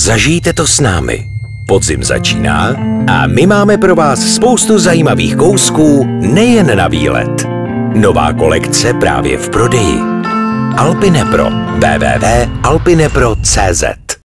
Zažijte to s námi. Podzim začíná a my máme pro vás spoustu zajímavých kousků nejen na výlet. Nová kolekce právě v prodeji. Alpinepro. www.alpinepro.cz